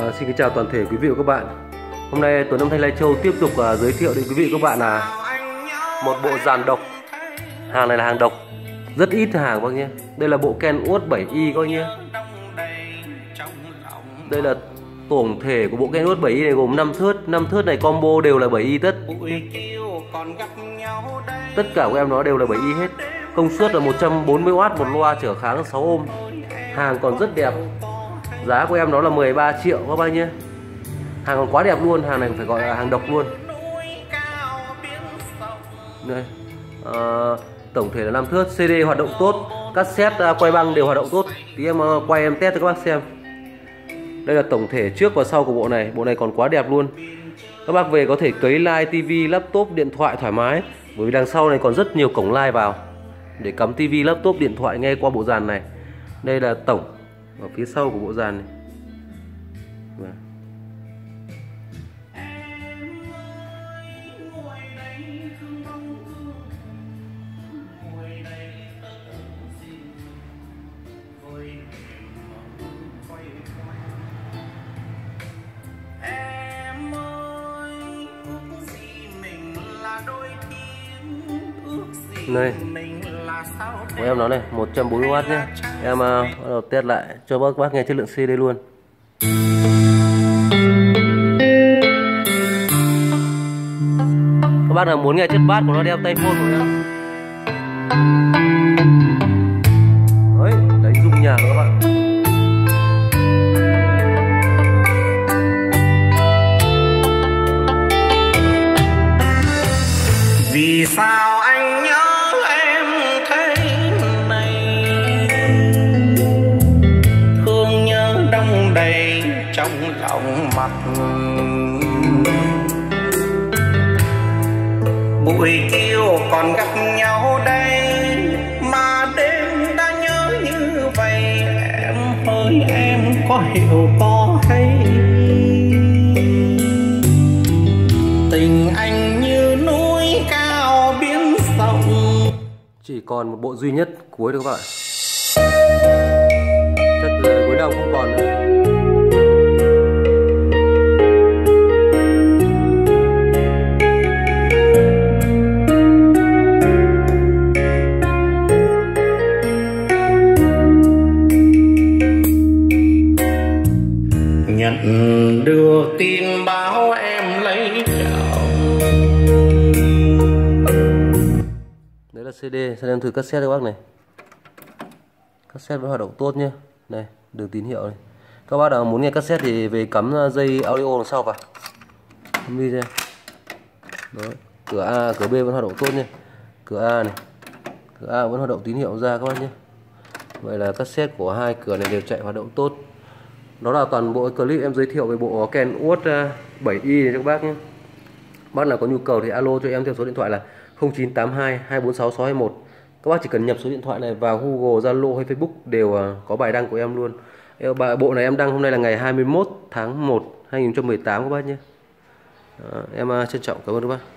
Xin kính chào toàn thể quý vị và các bạn. Hôm nay Tuấn Âm Thanh Lai Châu tiếp tục giới thiệu đến quý vị và các bạn là một bộ dàn độc. Hàng này là hàng độc, rất ít hàng các nhé. Đây là bộ Kenwood 7i các nhé. Đây là tổng thể của bộ Kenwood 7i này gồm 5 thớt. 5 thớt này combo đều là 7i tất. Tất cả của em nó đều là 7i hết. Công suất là 140W, một loa trở kháng 6 ohm. Hàng còn rất đẹp. Giá của em nó là 13 triệu các bác nhé. Hàng còn quá đẹp luôn, hàng này phải gọi là hàng độc luôn. Đây. Tổng thể là 5 thớt, CD hoạt động tốt, cassette quay băng đều hoạt động tốt. Tí em quay em test cho các bác xem. Đây là tổng thể trước và sau của bộ này. Bộ này còn quá đẹp luôn. Các bác về có thể cấy live TV, laptop, điện thoại thoải mái. Bởi vì đằng sau này còn rất nhiều cổng live vào để cắm TV, laptop, điện thoại nghe qua bộ dàn này. Đây là tổng ở phía sau của bộ dàn này. Đây của em nó này 140W nhé. Em bắt đầu test lại cho các bác nghe chất lượng CD luôn. Các bác nào muốn nghe chất bass của nó đeo tay phone của em. Đấy, đánh rung nhạc các bạn. Vì sao anh nhớ em thế này, thương nhớ đong đầy trong lòng mặt. Buổi chiều còn gặp nhau đây mà đêm đã nhớ như vậy. Em ơi em có hiểu có hay, tình anh như núi cao biển rộng. Chỉ còn một bộ duy nhất cuối được các bạn. Chắc là cuối năm không còn nữa. Nhận được tin báo em lấy chồng. Đấy là CD, xem em thử cassette các bác này. Cassette vẫn hoạt động tốt nhé. Này, đường tín hiệu này. Các bác nào muốn nghe cassette thì về cắm dây audio đằng sau vào. Đi ra. Đó, cửa A, cửa B vẫn hoạt động tốt nhé. Cửa A này. Cửa A vẫn hoạt động tín hiệu ra các bác nhé. Vậy là cassette của hai cửa này đều chạy hoạt động tốt. Đó là toàn bộ clip em giới thiệu về bộ Kenwood 7i này cho các bác nhé. Bác nào có nhu cầu thì alo cho em theo số điện thoại là 0982 246 621. Các bác chỉ cần nhập số điện thoại này vào Google, Zalo hay Facebook đều có bài đăng của em luôn. Bộ này em đăng hôm nay là ngày 21 tháng 1 2018 các bác nhé. Em trân trọng cảm ơn các bác.